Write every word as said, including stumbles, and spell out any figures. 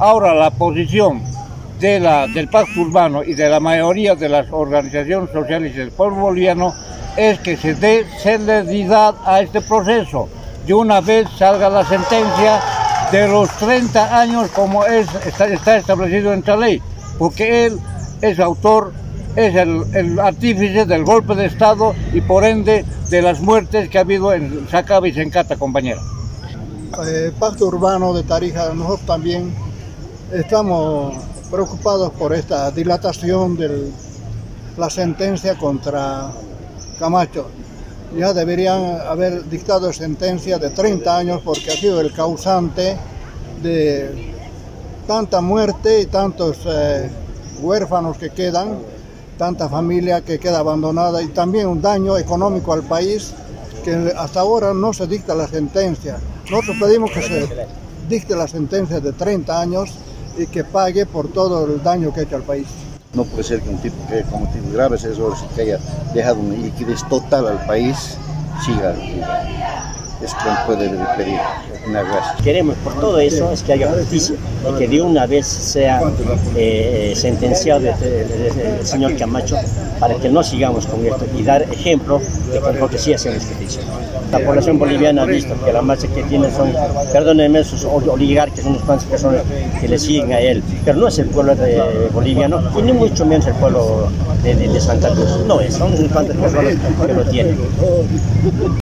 Ahora la posición de la, del Pacto Urbano y de la mayoría de las organizaciones sociales del pueblo boliviano es que se dé celeridad a este proceso. De una vez salga la sentencia de los treinta años como es, está, está establecido en esta ley, porque él es autor, es el, el artífice del golpe de Estado y por ende de las muertes que ha habido en Sacaba y Sencata, compañera. El Pacto Urbano de Tarija, nosotros también estamos preocupados por esta dilatación de la sentencia contra Camacho. Ya deberían haber dictado sentencia de treinta años porque ha sido el causante de tanta muerte y tantos eh, huérfanos que quedan, tanta familia que queda abandonada y también un daño económico al país que hasta ahora no se dicta la sentencia. Nosotros pedimos que se dicte la sentencia de treinta años y que pague por todo el daño que ha hecho al país. No puede ser que un tipo que con motivos graves errores que haya dejado una liquidez total al país siga. Es que no puede pedir una gracia. Queremos por todo eso es que haya justicia y que de una vez sea eh, sentenciado el, el, el señor Camacho para que no sigamos con esto y dar ejemplo de que nosotros sí hacemos justicia. La población boliviana ha visto que la marcha que tienen son, perdónenme, sus oligarcas, unas cuantas personas que le siguen a él, pero no es el pueblo de, boliviano y ni mucho menos el pueblo de, de, de Santa Cruz, no es, son unas cuantas personas que lo tienen.